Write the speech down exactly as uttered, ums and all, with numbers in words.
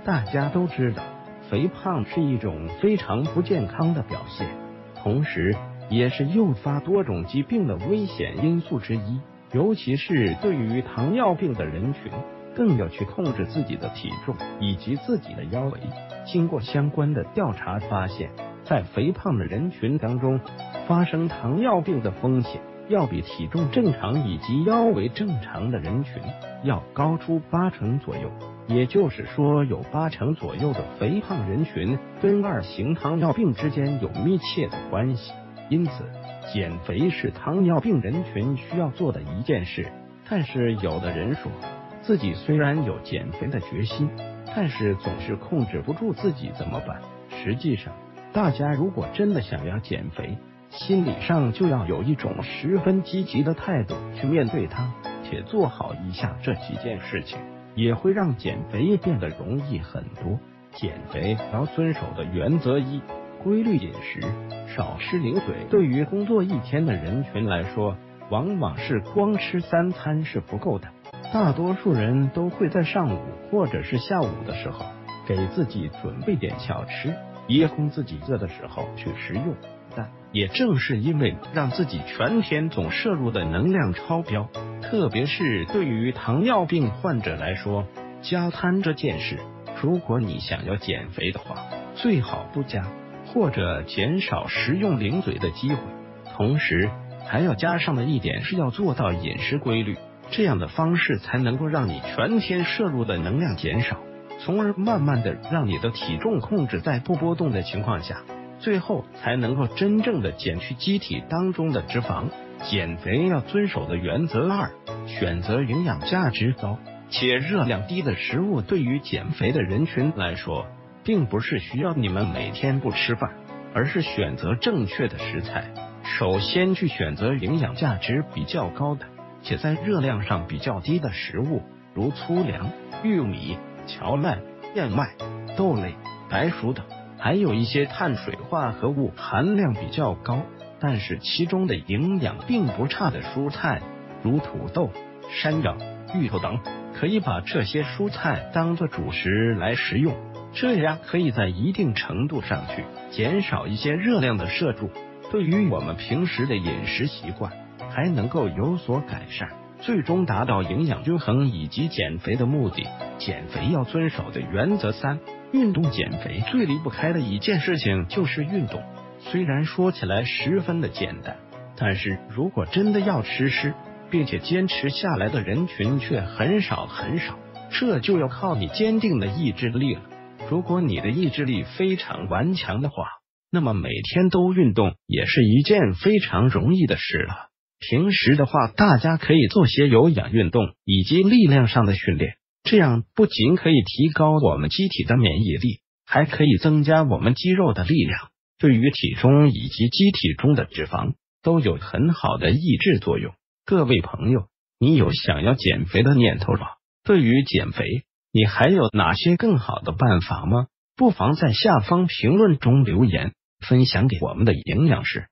大家都知道，肥胖是一种非常不健康的表现，同时也是诱发多种疾病的危险因素之一。尤其是对于糖尿病的人群，更要去控制自己的体重以及自己的腰围。经过相关的调查发现，在肥胖的人群当中，发生糖尿病的风险要比体重正常以及腰围正常的人群要高出八成左右。也就是说，有八成左右的肥胖人群跟二型糖尿病之间有密切的关系。因此，减肥是糖尿病人群需要做的一件事。但是有的人说，自己虽然有减肥的决心，但是总是控制不住自己，怎么办？实际上，大家如果真的想要减肥，心理上就要有一种十分积极的态度去面对它，且做好以下这几件事情，也会让减肥变得容易很多。减肥要遵守的原则一：规律饮食，少吃零嘴。对于工作一天的人群来说，往往是光吃三餐是不够的。大多数人都会在上午或者是下午的时候给自己准备点小吃，以供自己饿的时候去食用。但也正是因为让自己全天总摄入的能量超标，特别是对于糖尿病患者来说，加餐这件事，如果你想要减肥的话，最好不加，或者减少食用零嘴的机会。同时还要加上的一点是要做到饮食规律，这样的方式才能够让你全天摄入的能量减少，从而慢慢的让你的体重控制在不波动的情况下，最后才能够真正的减去机体当中的脂肪。减肥要遵守的原则二：选择营养价值高且热量低的食物。对于减肥的人群来说，并不是需要你们每天不吃饭，而是选择正确的食材。首先去选择营养价值比较高的且在热量上比较低的食物，如粗粮、玉米、荞麦、燕麦、豆类、白薯等，还有一些碳水化合物含量比较高，但是其中的营养并不差的蔬菜，如土豆、山药、芋头等，可以把这些蔬菜当作主食来食用，这样可以在一定程度上去减少一些热量的摄入，对于我们平时的饮食习惯还能够有所改善，最终达到营养均衡以及减肥的目的。减肥要遵守的原则三：运动。减肥最离不开的一件事情就是运动。虽然说起来十分的简单，但是如果真的要实施并且坚持下来的人群却很少很少，这就要靠你坚定的意志力了。如果你的意志力非常顽强的话，那么每天都运动也是一件非常容易的事了。平时的话，大家可以做些有氧运动以及力量上的训练，这样不仅可以提高我们机体的免疫力，还可以增加我们肌肉的力量，对于体重以及机体中的脂肪都有很好的抑制作用。各位朋友，你有想要减肥的念头吗？对于减肥，你还有哪些更好的办法吗？不妨在下方评论中留言，分享给我们的营养师。